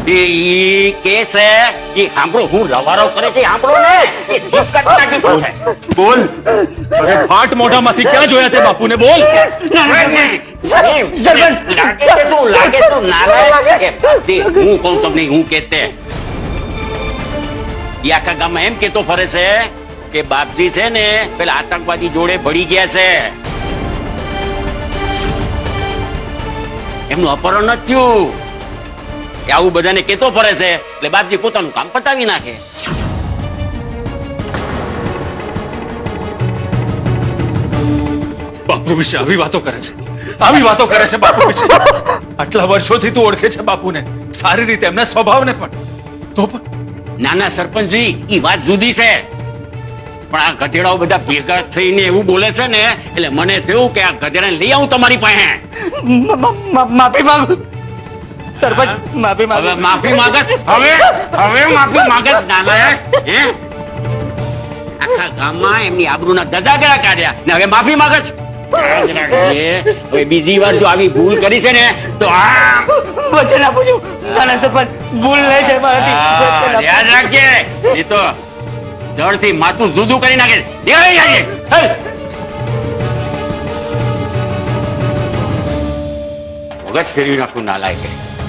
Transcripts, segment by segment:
ये केस है, ये हांभळो હું લવારો કરે છે હાંભળો ને એ જીપ કાઢી નાખી પડશે. બોલ અરે ફાટ મોઢામાંથી ક્યાં જોયા તે બાપુને બોલ. લાગે તો નાલાયક હું કહું તમને હું કહેતે એ આખા ગામમાં એમ કેતો ફરે છે કે બાપજી છે ને પેલા આતંકવાદી જોડે ભળી ગયા છે. એમનું અપહરણ ન થયું. આવું બધાને કેતો ફરે છે એટલે બાપજી પોતાનું કામ પતાવી નાખે. બાપુ વિશે આવી વાતો કરે છે, આવી વાતો કરે છે બાપુ વિશે. આટલા વર્ષોથી તું ઓળખે છે બાપુને સારી રીતે, એમના સ્વભાવને પણ. તો પણ નાના સરપંચજી ઈ વાત જુદી છે, પણ આ ગધેડાઓ બધા ભેગા થઈને એવું બોલે છે ને એટલે મને થયું કે આ ગધેડાને લઈ આવું તમારી પાસે. માફી માંગુ સરપંચ, માફી માંગુ. માફી માંગસ? હવે માફી માંગસ નાલાયક? હે આખા ગામમાં એમની આબરૂના ધજાગરા કાઢ્યા ને હવે માફી માંગસ? હવે બીજી વાર જો આવી ભૂલ કરી છે ને તો આ વચન આપું છું નાના સરપંચ, ભૂલ નહીં થાય મારાથી. યાદ રાખજે એ તો ધડથી માથું જુદું કરી નાખે. મગજ ફેરવી નાખું નાલાયક.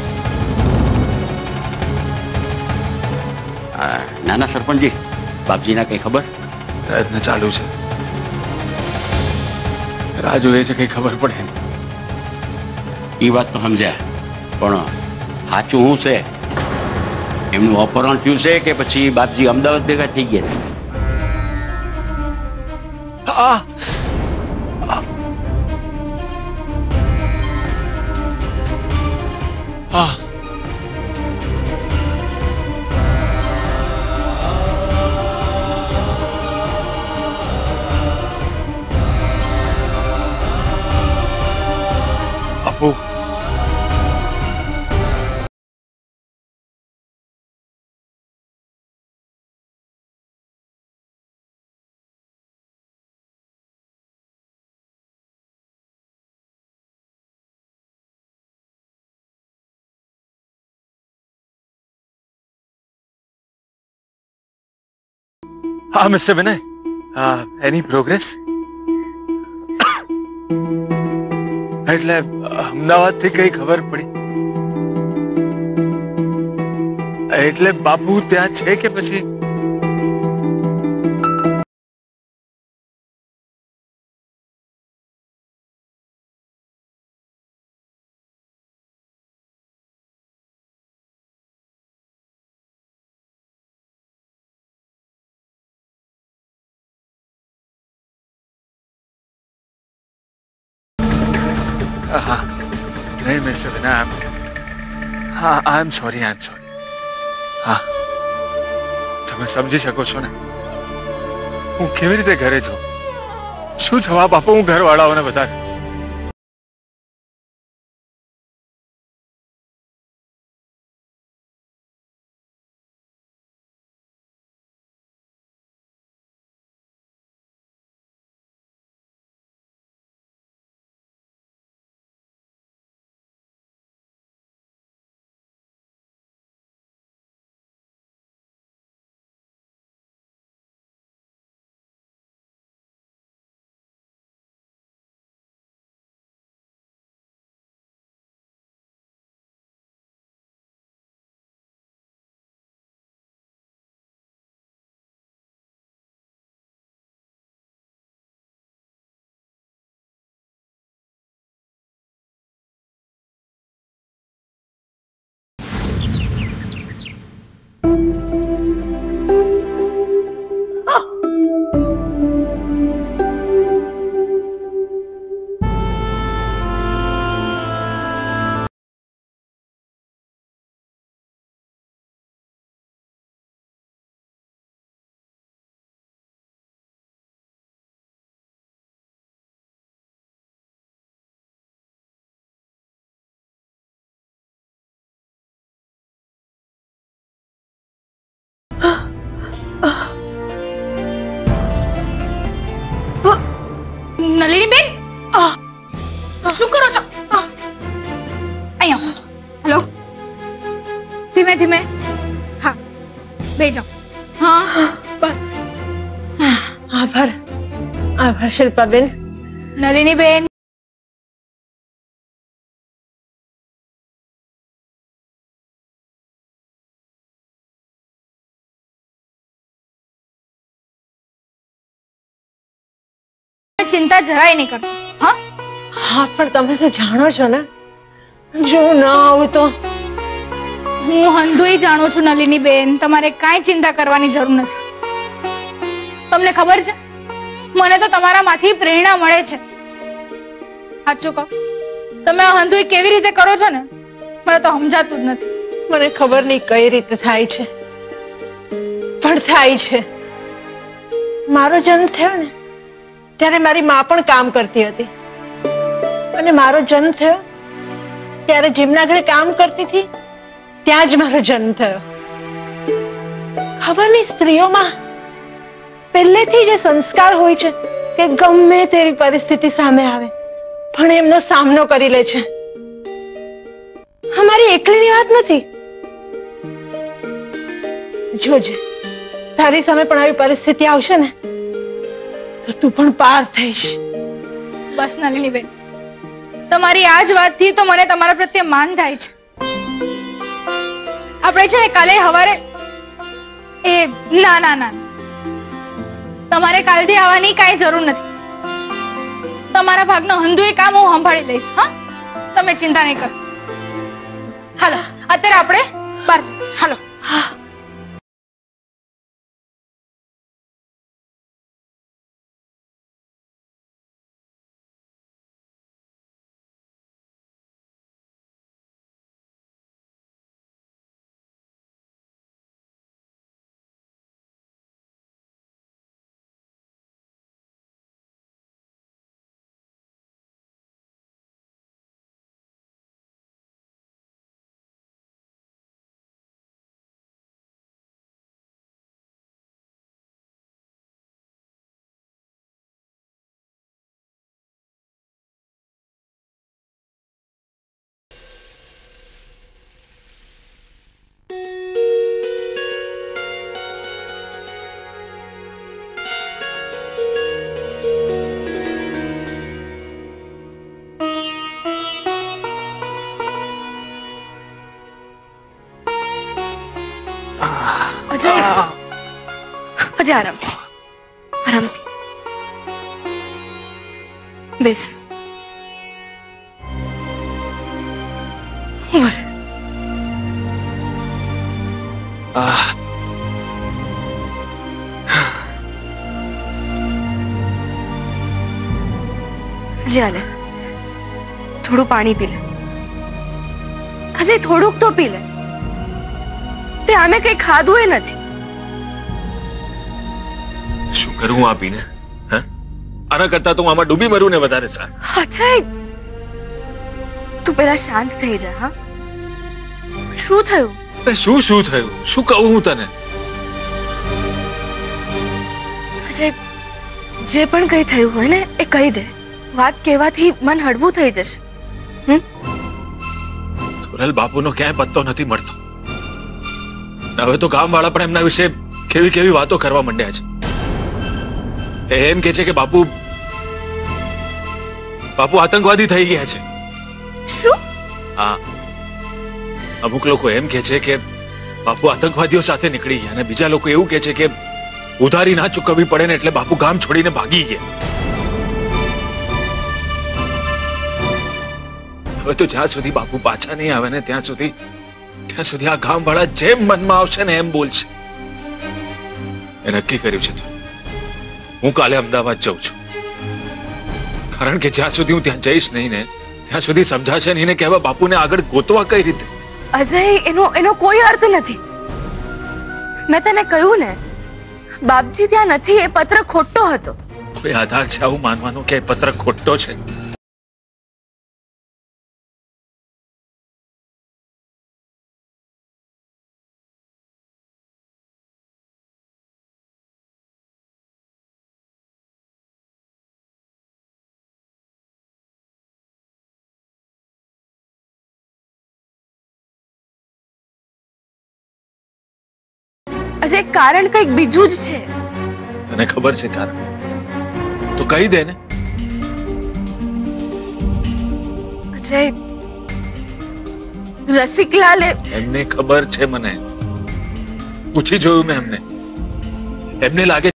નાના સરપંચજી, બાપજીના કઈ ખબર? પ્રયત્ન ચાલુ છે. રાહ જોઈએ છે કઈ ખબર પડે. એ વાત તો સમજ્યા, પણ સાચું શું છે? એમનું અપહરણ થયું છે કે પછી બાપજી અમદાવાદ ભેગા થઈ ગયા છે? આપો हाँ मिस्टर विनय, एनी प्रोग्रेस? એટલે અમદાવાદથી કઈ ખબર પડી? એટલે બાપુ ત્યાં છે કે પછી? हाँ नहीं मिस्टर विनय, हाँ आई एम सॉरी. हाँ તમે સમજી શકો છો ને હું કેવી રીતે ઘરે છું, શું જવાબ આપું હું ઘરવાળાઓને બધાને? નલિની બેન, શું કરો છો? અહીંયા હેલો, ધીમે धीमे। हाँ બે જાઓ। हाँ बस। આભાર આભાર શિલ્પાબેન। નલિની બેન, चिंता જરાય नहीं करती। हाँ હા પણ તમે તો જાણો છો ને, જો હું ના આવું તો। હું હંધુય જાણું છું નલિની બેન, તમારે કાંઈ ચિંતા કરવાની જરૂર નથી। તમને ખબર છે, મને તો તમારામાંથી પ્રેરણા મળે છે। સાચું કહો, તમે આ હંધુય કેવી રીતે કરો છો ને, મને તો સમજાતું જ નથી। મને ખબર નહીં કઈ રીતે થાય છે, પણ થાય છે। મારો જન્મ થયો ને ત્યારે મારી માં પણ કામ કરતી હતી, અને મારો જન્મ થયો ત્યારે જેમના ઘરે કામ કરતી હતી ત્યાં જ મારો જન્મ થયો। ખબર નહીં સ્ત્રીઓમાં પહેલેથી જે સંસ્કાર હોય છે કે ગમે તેવી પરિસ્થિતિ સામે આવે પણ એમનો સામનો કરી લે છે। અમારી એકલીની વાત નથી, જોજે તારી સામે પણ આવી પરિસ્થિતિ આવશે ને તો તું પણ પાર થઈશ। બસ નલિની બેન, તમારી આ જ વાતથી તો મને તમારા પ્રત્યે માન થાય છે। આપણે છે ને કાલે સવારે ના ના ના, તમારે કાલથી આવવાની કાંઈ જરૂર નથી। તમારા ભાગનો હંધુય કામ હું સંભાળી લઈશ। હા, તમે ચિંતા નહીં કરો। હાલો, અત્યારે આપણે બહાર જઈએ। હાલો। હા અજય આરામથી આરામથી બેસ। અજય આલે થોડું પાણી પી લે। અજય થોડુંક તો પી લે, તે આમે કઈ ખાધું એ નથી। શું કરું આ પીને? હા, આના કરતા તો હું આમાં ડૂબી મરું ને વધારે સારું। અજય તું પેલા શાંત થઈ જા। હા, શું થયું? શું થયું? શું કહું હું તને? અજય જે પણ કઈ થયું હોય ને એ કહી દે। વાત કહેવાથી મન હળવું થઈ જશે। ધોરલ બાપુનો ક્યાંય પત્તો નથી મળતો। હવે તો ગામવાળા પણ એમના વિશે કેવી કેવી વાતો કરવા માંડ્યા છે। એમ કે છે કે બાપુ આતંકવાદી થઈ ગયા છે। શું? હા, અમુક લોકો એમ કે છે કે બાપુ આતંકવાદીઓ સાથે નીકળી ગયા, અને બીજા લોકો એવું કે છે કે ઉધારી ના ચૂકવવી પડે ને એટલે બાપુ ગામ છોડીને ભાગી ગયા। હવે તો જ્યાં સુધી બાપુ પાછા નહીં આવે ને ત્યાં સુધી આ ગામવાળા જેમ મનમાં આવશે ને એમ બોલશે। એ નક્કી કર્યું છે તો હું કાલે અમદાવાદ જઉં છું, કારણ કે જ્યાં સુધી હું ત્યાં જઈશ નહીં ને ત્યાં સુધી સમજાશે નહીં ને કે હવે બાપુને આગળ ગોતવા કઈ રીતે। અજય એનો કોઈ અર્થ નથી। મેં તને કહ્યું ને, બાપજી ત્યાં નથી, એ પત્ર ખોટો હતો। કોઈ આધાર છે આવું માનવાનો કે એ પત્ર ખોટો છે? અજય કારણ કંઈક બીજું જ છે. તને ખબર છે કારણ? તો કહી દે ને. અજય, રસિકલાલે એમને ખબર છે મને. પૂછી જોયું મેં એમને. એમને લાગે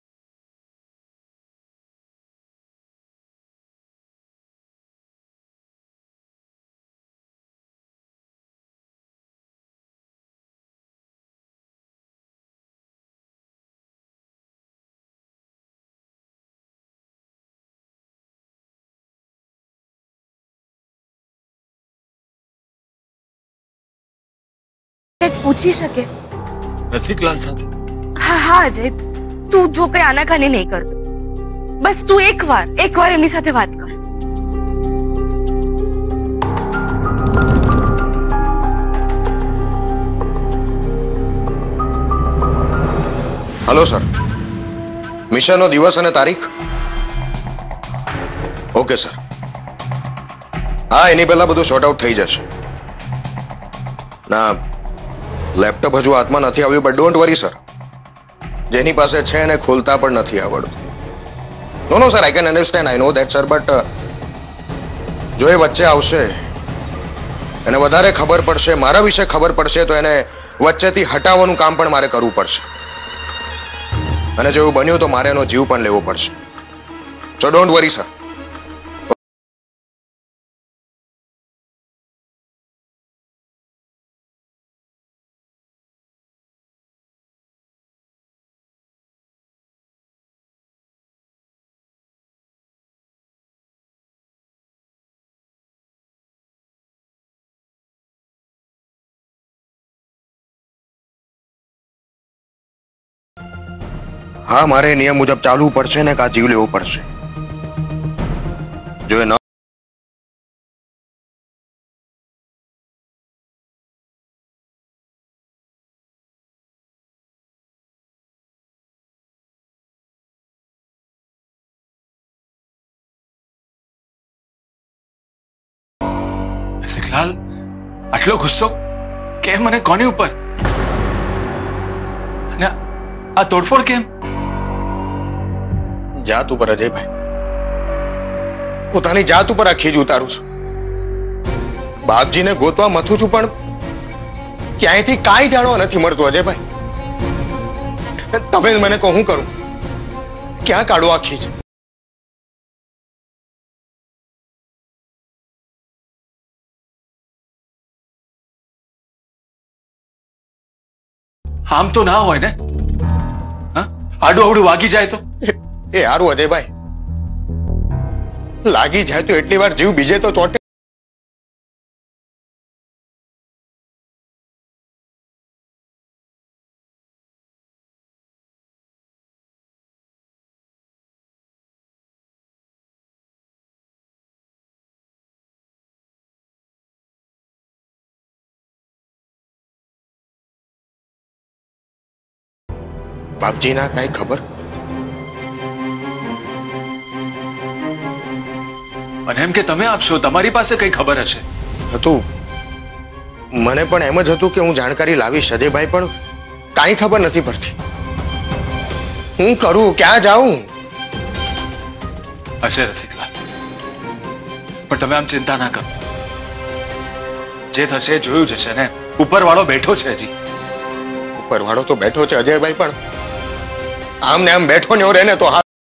કંઈક પૂછી શકે. રસિકલાલ સાથે. હા હા અજય, તું જો કઈ આનાકાની નહીં કરતો. બસ તું એકવાર એમની સાથે વાત કર. हेलो सर, मिशन दिवस અને તારીખ? Okay sir. હા, એની પહેલા બધું શોર્ટ આઉટ થઈ જશે. ના, લેપટોપ હજુ હાથમાં નથી આવ્યું, બટ ડોન્ટ વરી સર. જેની પાસે છે એને ખોલતા પણ નથી આવડતું. No sir, I can understand, I know that sir, but જો એ વચ્ચે આવશે એને વધારે ખબર પડશે, મારા વિશે ખબર પડશે, તો એને વચ્ચેથી હટાવવાનું કામ પણ મારે કરવું પડશે. અને જો એવું બન્યું તો મારે એનો જીવ પણ લેવો પડશે. So don't worry sir. હા, મારે નિયમ મુજબ ચાલવું પડશે ને કા જીવ લેવો પડશે. જો એ ન રસિકલાલ, આટલો ગુસ્સો કેમ મને કોની ઉપર? અને આ તોડફોડ કેમ? જાત ઉપર અજયભાઈ, પોતાની જાત ઉપર આ ખીજ ઉતારું છું. બાપજીને ગોતવા મથું છું પણ ક્યાંયથી કાંઈ જાણવા નથી મળતું અજયભાઈ. તમે મને કહો હું કરું? ક્યાં કાઢું આ ખીજ? આમ તો ના હોય ને. હા, આડું આવડું વાગી જાય તો? એ હારું અજયભાઈ, લાગી જાય તો એટલી વાર જીવ બીજે તો ચોટે. બાપજીના કઈ ખબર? અને એમ કે તમે આપશો, તમારી પાસે કઈ ખબર હશે? હતું, મને પણ એમ જ હતું કે હું જાણકારી લાવીશ અજયભાઈ, પણ કાંઈ ખબર નથી પડતી. હું કરું, ક્યાં જાઉં? હશે રસિકલાલ, પણ તમે આમ ચિંતા ના કરો. જે થશે એ જોયું જશે ને. ઉપરવાળો બેઠો છે હજી. ઉપરવાળો તો બેઠો છે અજયભાઈ, પણ આમ ને આમ બેઠો ને રહે ને તો હા.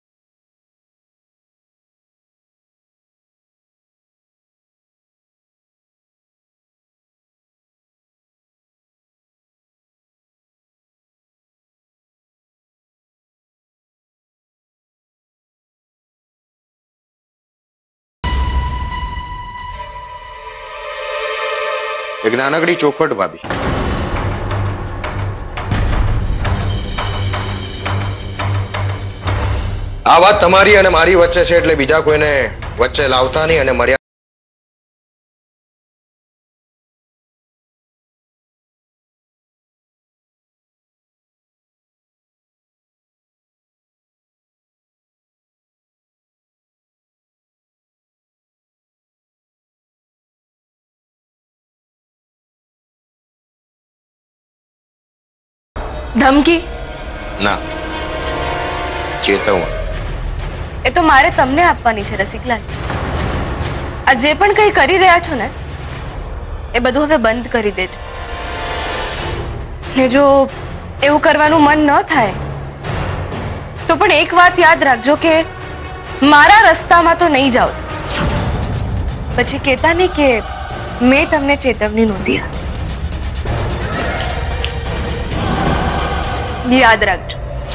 એક નાનકડી ચોખવટ ભાભી. આ વાત તમારી અને મારી વચ્ચે છે, એટલે બીજા કોઈને વચ્ચે લાવતા નહીં અને મર્યાદા ધમકી? ના, ચેતવણી. એ તો મારે તમને આપવાની છે રસિકલાલ. આ જે પણ કંઈ કરી રહ્યા છો ને એ બધું હવે બંધ કરી દેજો. ને જો એવું કરવાનું મન ન થાય તો પણ એક વાત યાદ રાખજો કે મારા રસ્તામાં તો નહીં જાઓ. પછી કહેતા નહીં કે મેં તમને ચેતવણી નહોતી આપી. યાદ રાખજો.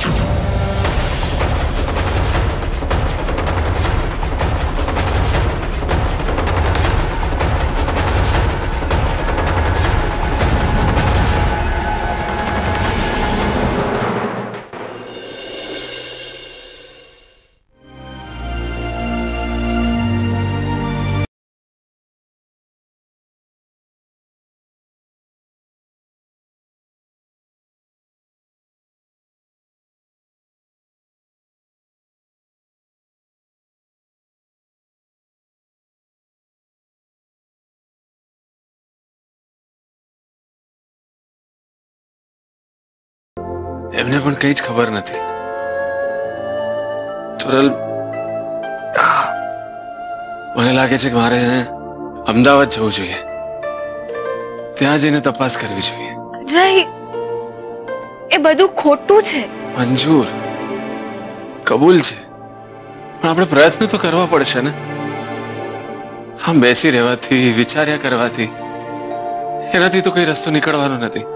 એમને પણ કઈ જ ખબર નથી. ચોરલ, મને લાગે છે કે મારે અમદાવાદ જવું જોઈએ. ત્યાં જઈને તપાસ કરવી જોઈએ. અજય, એ બધું ખોટું છે. મંજૂર, કબૂલ છે, પણ આપણે પ્રયત્ન તો કરવા પડશે ને. આમ બેસી રહેવાથી, વિચાર્યા કરવાથી એનાથી તો કઈ રસ્તો નીકળવાનો નથી.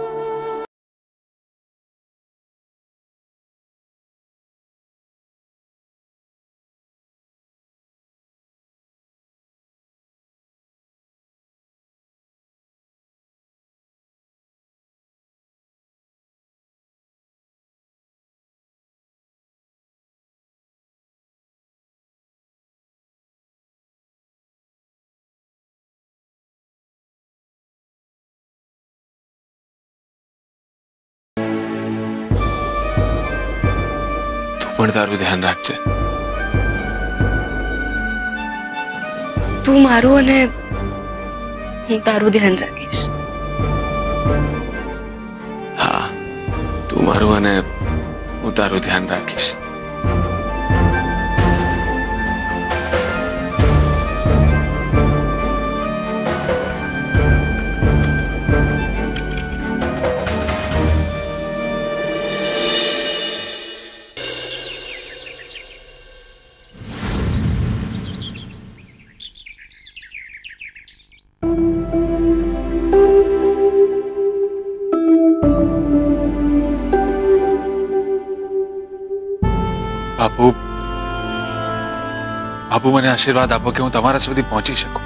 પણ તારું ધ્યાન રાખજે. તું મારું અને હું તારું ધ્યાન રાખીશ. હા, તું મારું અને હું તારું ધ્યાન રાખીશ. બાપુ, બાપુ, મને આશીર્વાદ આપો કે હું તમારા સુધી પહોંચી શકું.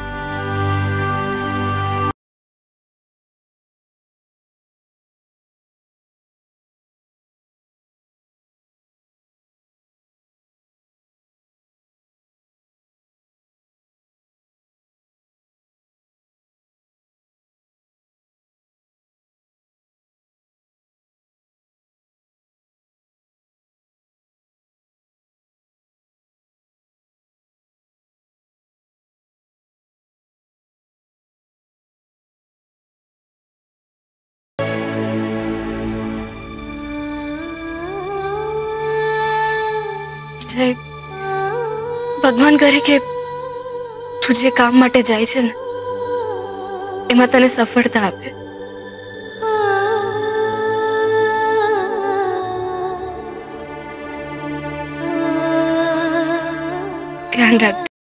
ભગવાન કરે કે તું જે કામ માટે જાય છે ને એમાં તને સફળતા આપે. ધ્યાન રાખજો.